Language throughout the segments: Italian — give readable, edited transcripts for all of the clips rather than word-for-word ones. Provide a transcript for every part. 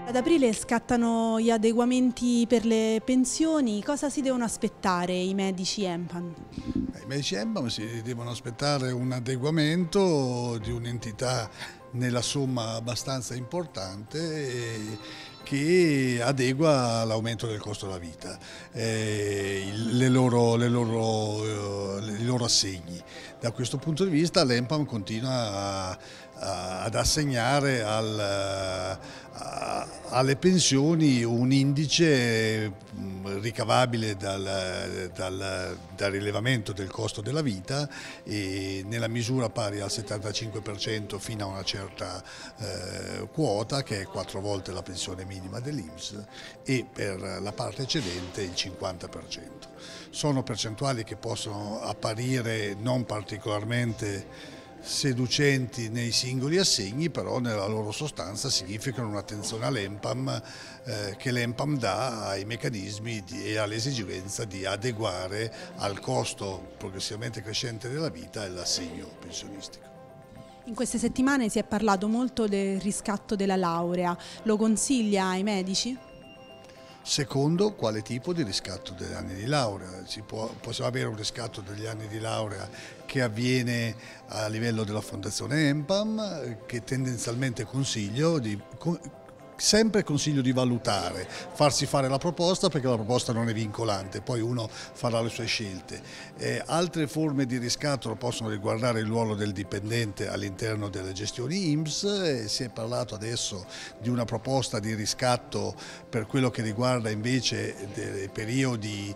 Ad aprile scattano gli adeguamenti per le pensioni, cosa si devono aspettare i medici ENPAM? I medici ENPAM si devono aspettare un adeguamento di un'entità nella somma abbastanza importante che adegua all'aumento del costo della vita, i loro assegni. Da questo punto di vista l'ENPAM continua ad assegnare alle pensioni un indice ricavabile dal rilevamento del costo della vita e nella misura pari al 75% fino a una certa quota, che è 4 volte la pensione minima dell'INPS, e per la parte eccedente il 50%. Sono percentuali che possono apparire non particolarmente seducenti nei singoli assegni, però nella loro sostanza significano un'attenzione all'ENPAM che l'ENPAM dà ai meccanismi e all'esigenza di adeguare al costo progressivamente crescente della vita e l'assegno pensionistico. In queste settimane si è parlato molto del riscatto della laurea, lo consiglia ai medici? Secondo quale tipo di riscatto degli anni di laurea? Possiamo avere un riscatto degli anni di laurea che avviene a livello della Fondazione ENPAM, che tendenzialmente sempre consiglio di valutare, farsi fare la proposta, perché la proposta non è vincolante, poi uno farà le sue scelte. Altre forme di riscatto possono riguardare il ruolo del dipendente all'interno delle gestioni INPS, si è parlato adesso di una proposta di riscatto per quello che riguarda invece dei periodi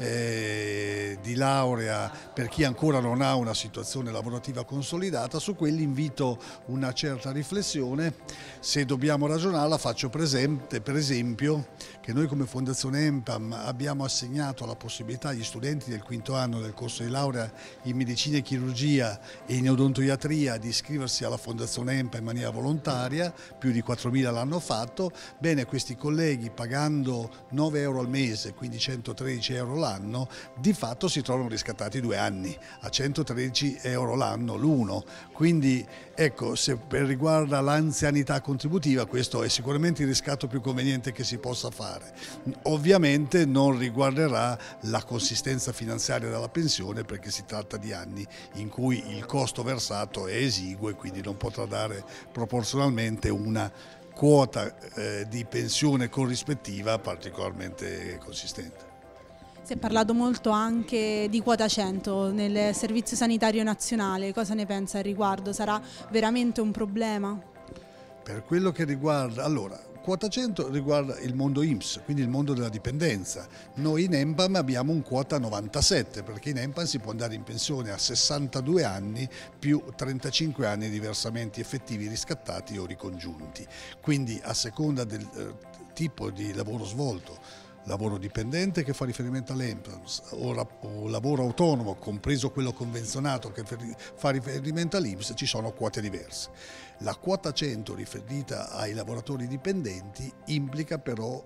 di laurea per chi ancora non ha una situazione lavorativa consolidata. Su quelli invito una certa riflessione. Se dobbiamo ragionarla, faccio presente per esempio che noi come Fondazione ENPAM abbiamo assegnato la possibilità agli studenti del quinto anno del corso di laurea in medicina e chirurgia e in odontoiatria di iscriversi alla Fondazione ENPAM in maniera volontaria, più di 4.000 l'hanno fatto. Bene, questi colleghi, pagando 9 euro al mese, quindi 113 euro l'anno, di fatto si trovano riscattati 2 anni a 113 euro l'anno l'uno. Quindi ecco, se riguarda l'anzianità contributiva, questo è sicuramente il riscatto più conveniente che si possa fare. Ovviamente non riguarderà la consistenza finanziaria della pensione, perché si tratta di anni in cui il costo versato è esiguo e quindi non potrà dare proporzionalmente una quota di pensione corrispettiva particolarmente consistente. Si è parlato molto anche di quota 100 nel Servizio Sanitario Nazionale, cosa ne pensa al riguardo? Sarà veramente un problema? Per quello che riguarda, allora, quota 100 riguarda il mondo INPS, quindi il mondo della dipendenza. Noi in ENPAM abbiamo un quota 97, perché in ENPAM si può andare in pensione a 62 anni più 35 anni di versamenti effettivi riscattati o ricongiunti. Quindi a seconda del tipo di lavoro svolto, lavoro dipendente che fa riferimento all'ENPAM o lavoro autonomo, compreso quello convenzionato che fa riferimento all'INPS, ci sono quote diverse. La quota 100 riferita ai lavoratori dipendenti implica però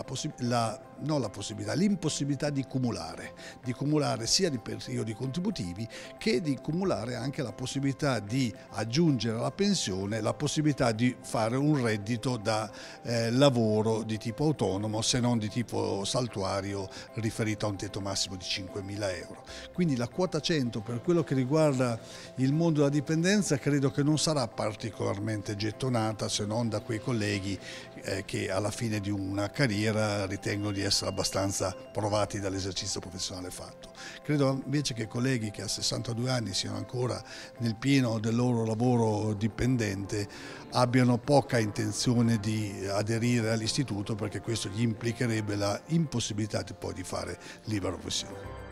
l'impossibilità di cumulare sia di periodi contributivi che di cumulare anche la possibilità di aggiungere alla pensione la possibilità di fare un reddito da lavoro di tipo autonomo, se non di tipo saltuario, riferito a un tetto massimo di 5.000 euro. Quindi la quota 100 per quello che riguarda il mondo della dipendenza credo che non sarà particolarmente gettonata, se non da quei colleghi che alla fine di una carriera ritengono di essere abbastanza provati dall'esercizio professionale fatto. Credo invece che i colleghi che a 62 anni siano ancora nel pieno del loro lavoro dipendente abbiano poca intenzione di aderire all'istituto, perché questo gli implicherebbe la impossibilità poi di fare libera professione.